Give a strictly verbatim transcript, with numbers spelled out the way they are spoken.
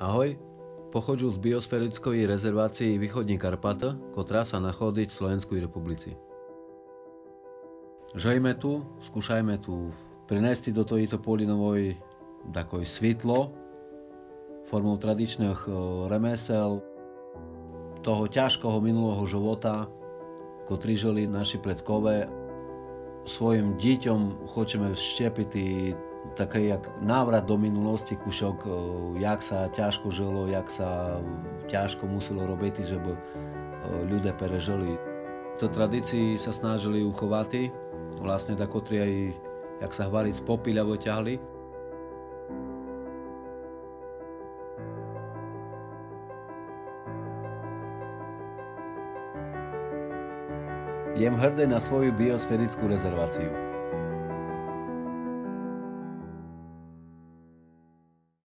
Ahoj, pochodzę z biosferickiej rezerwacji Východní Karpata, ktorá sa nachádza v Slovenskej republice. Žijeme tu, skúšajme tu prinesti do tejto polinovej takoj svitlo formou tradičných remesel, toho ťažkého minulého života, ktorý žili naši predkové. Svojim deťom chceme vštepiť taký jak návrat do minulosti, kušok, jak sa ťažko žilo, jak sa ťažko muselo robiť, żeby ľudia prežili. To tradícii sa snažili uchovať, vlastne tak, ktorí aj, jak sa hovorí, z popíľa vyťahli. Jem hrdý na svoju biosferickú rezerváciu.